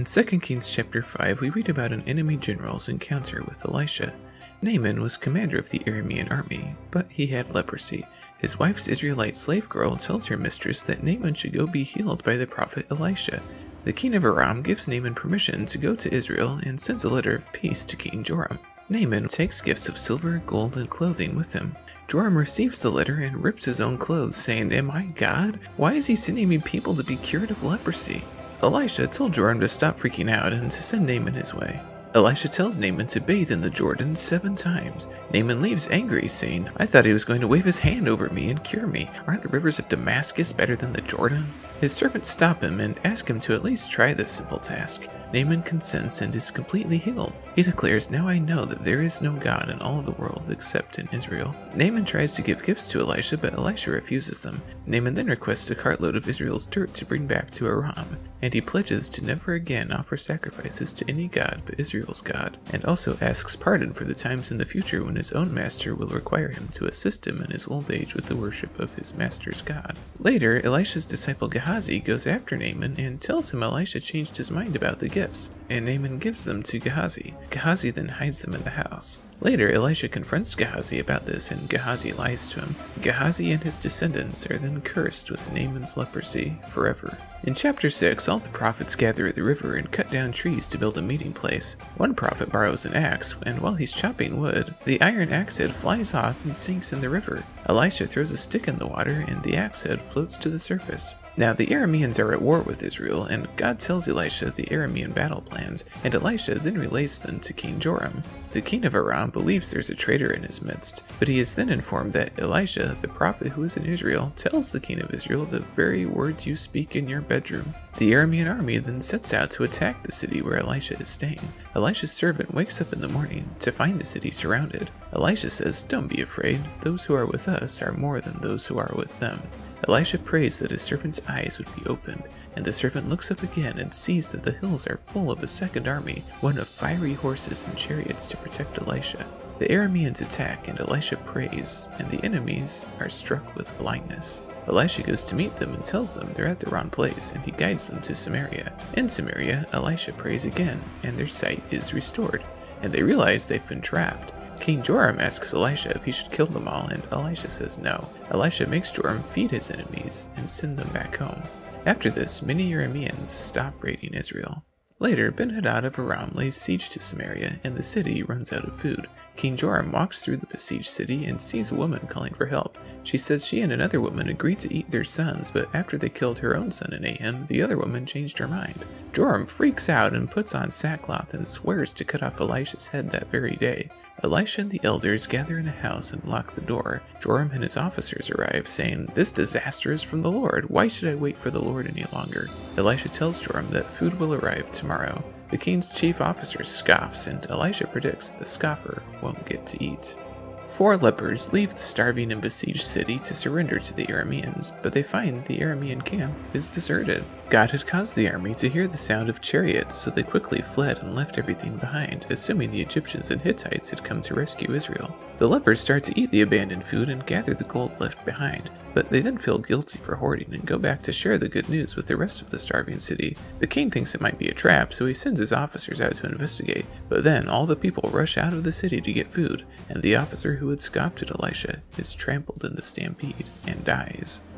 2 Kings chapter 5, we read about an enemy general's encounter with Elisha. Naaman was commander of the Aramean army, but he had leprosy. His wife's Israelite slave girl tells her mistress that Naaman should go be healed by the prophet Elisha. The king of Aram gives Naaman permission to go to Israel and sends a letter of peace to King Joram. Naaman takes gifts of silver, gold, and clothing with him. Joram receives the letter and rips his own clothes, saying, "Am I God? Why is he sending me people to be cured of leprosy?" Elisha told Joram to stop freaking out and to send Naaman his way. Elisha tells Naaman to bathe in the Jordan 7 times. Naaman leaves angry, saying, "I thought he was going to wave his hand over me and cure me. Aren't the rivers of Damascus better than the Jordan?" His servants stop him and ask him to at least try this simple task. Naaman consents and is completely healed. He declares, "Now I know that there is no God in all the world except in Israel." Naaman tries to give gifts to Elisha, but Elisha refuses them. Naaman then requests a cartload of Israel's dirt to bring back to Aram, and he pledges to never again offer sacrifices to any god but Israel's God, and also asks pardon for the times in the future when his own master will require him to assist him in his old age with the worship of his master's God. Later, Elisha's disciple Gehazi goes after Naaman and tells him Elisha changed his mind about the gifts, and Naaman gives them to Gehazi. Gehazi then hides them in the house. Later, Elisha confronts Gehazi about this, and Gehazi lies to him. Gehazi and his descendants are then cursed with Naaman's leprosy forever. In chapter 6, all the prophets gather at the river and cut down trees to build a meeting place. One prophet borrows an axe, and while he's chopping wood, the iron axe head flies off and sinks in the river. Elisha throws a stick in the water, and the axe head floats to the surface. Now the Arameans are at war with Israel, and God tells Elisha the Aramean battle plans, and Elisha then relays them to King Joram. The king of Aram believes there's a traitor in his midst, but he is then informed that Elisha, the prophet who is in Israel, tells the king of Israel the very words you speak in your bedroom. The Aramean army then sets out to attack the city where Elisha is staying. Elisha's servant wakes up in the morning to find the city surrounded. Elisha says, "Don't be afraid, those who are with us are more than those who are with them." Elisha prays that his servant's eyes would be opened, and the servant looks up again and sees that the hills are full of a second army, one of fiery horses and chariots to protect Elisha. The Arameans attack, and Elisha prays, and the enemies are struck with blindness. Elisha goes to meet them and tells them they're at the wrong place, and he guides them to Samaria. In Samaria, Elisha prays again, and their sight is restored, and they realize they've been trapped. King Joram asks Elisha if he should kill them all, and Elisha says no. Elisha makes Joram feed his enemies and send them back home. After this, many Arameans stop raiding Israel. Later, Ben-Hadad of Aram lays siege to Samaria, and the city runs out of food. King Joram walks through the besieged city and sees a woman calling for help. She says she and another woman agreed to eat their sons, but after they killed her own son Nahum, the other woman changed her mind. Joram freaks out and puts on sackcloth and swears to cut off Elisha's head that very day. Elisha and the elders gather in a house and lock the door. Joram and his officers arrive, saying, "This disaster is from the Lord. Why should I wait for the Lord any longer?" Elisha tells Joram that food will arrive tomorrow. The king's chief officer scoffs, and Elisha predicts the scoffer won't get to eat. 4 lepers leave the starving and besieged city to surrender to the Arameans, but they find the Aramean camp is deserted. God had caused the army to hear the sound of chariots, so they quickly fled and left everything behind, assuming the Egyptians and Hittites had come to rescue Israel. The lepers start to eat the abandoned food and gather the gold left behind, but they then feel guilty for hoarding and go back to share the good news with the rest of the starving city. The king thinks it might be a trap, so he sends his officers out to investigate, but then all the people rush out of the city to get food, and the officer who had scoffed at Elisha is trampled in the stampede and dies.